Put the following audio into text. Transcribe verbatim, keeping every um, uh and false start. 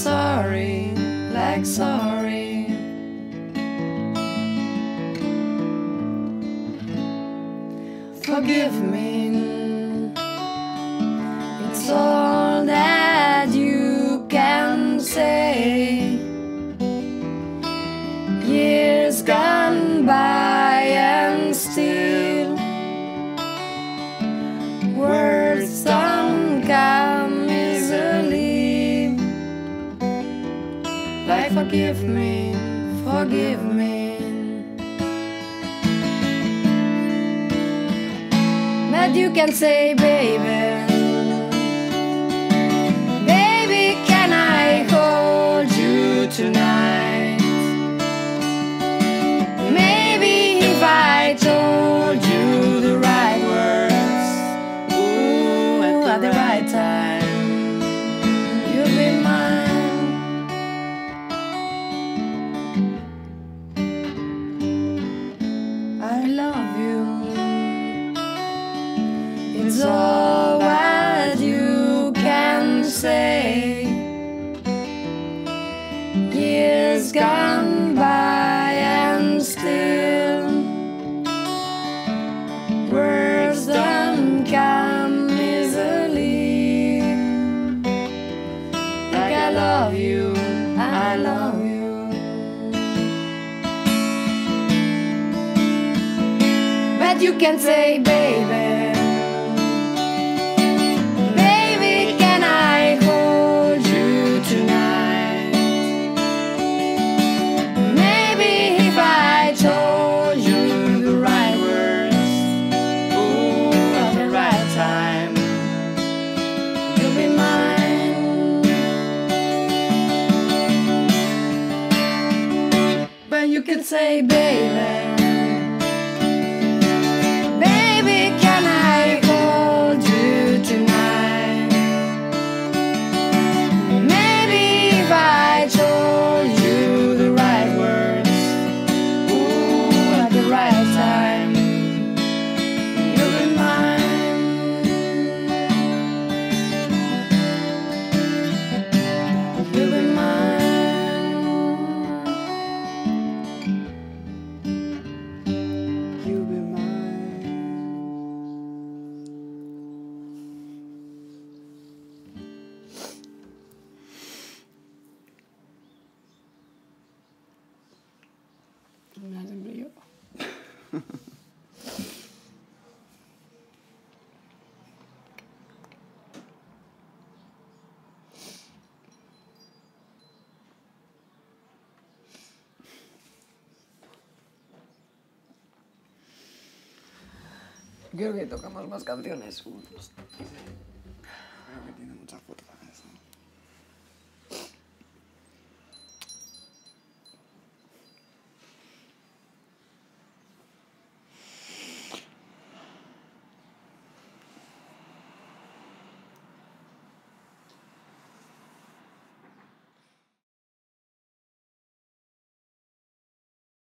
sorry, like sorry. Forgive me, it's all that you can say. Years gone by and still words don't come easily. Like forgive me, forgive me. But you can say, baby, baby, can I hold you tonight? Maybe if I told you the right words, ooh, at the right time, you'll be mine. I love you. It's all what you can say. Years gone by and still words don't come easily. Like I love you, I love you. But you can say, baby, you can say, baby, baby, can I hold you tonight? Maybe if I told you the right words, ooh, at the right time, you'll be mine. You'll be mine. Me hacen brillo. Creo que tocamos más canciones juntos. Creo que tiene mucha fuerza.